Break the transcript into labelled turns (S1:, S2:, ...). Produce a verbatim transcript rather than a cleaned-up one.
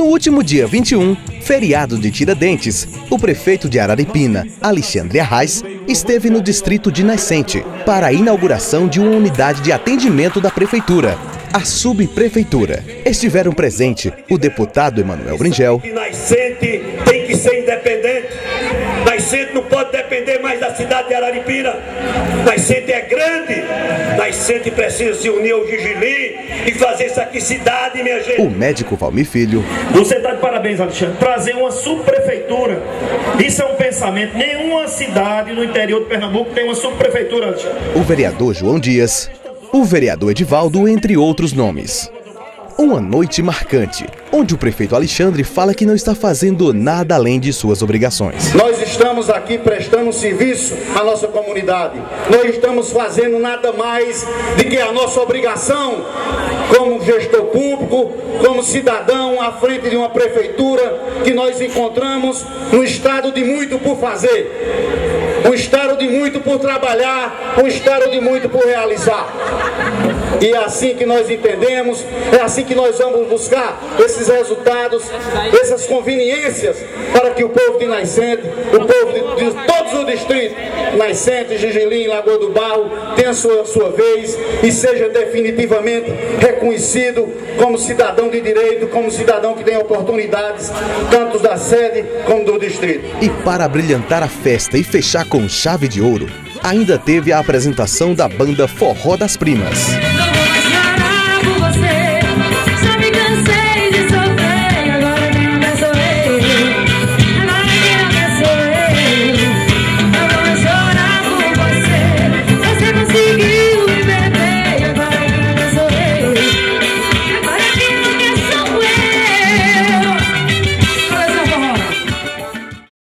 S1: último dia vinte e um, feriado de Tiradentes, o prefeito de Araripina, Alexandre Arraes, esteve no distrito de Nascente para a inauguração de uma unidade de atendimento da prefeitura, a subprefeitura. Estiveram presentes o deputado Emanuel Bringel.
S2: Nascente tem que ser independente. Nascente não pode depender mais da cidade de Araripina. Nascente é grande. Nascente precisa se unir ao Gigilim e fazer isso aqui cidade, minha gente.
S1: O médico Valmir Filho.
S3: Você está de parabéns, Alexandre. Trazer uma subprefeitura. Isso é um pensamento. Nenhuma cidade no interior de Pernambuco tem uma subprefeitura, Alexandre.
S1: O vereador João Dias. O vereador Edivaldo, entre outros nomes. Uma noite marcante, onde o prefeito Alexandre fala que não está fazendo nada além de suas obrigações.
S4: Nós estamos aqui prestando serviço à nossa comunidade. Nós estamos fazendo nada mais do que a nossa obrigação como gestor público, como cidadão à frente de uma prefeitura que nós encontramos um estado de muito por fazer. Um estado de muito por trabalhar, um estado de muito por realizar. E é assim que nós entendemos, é assim que nós vamos buscar esses resultados, essas conveniências para que o povo de Nascente, o povo de, de todos os distritos, Nascente, Gigilim, Lagoa do Barro, tenha a sua, sua vez e seja definitivamente reconhecido como cidadão de direito, como cidadão que tem oportunidades, tanto da sede como do distrito.
S1: E para brilhantar a festa e fechar com chave de ouro, ainda teve a apresentação da banda Forró das Primas.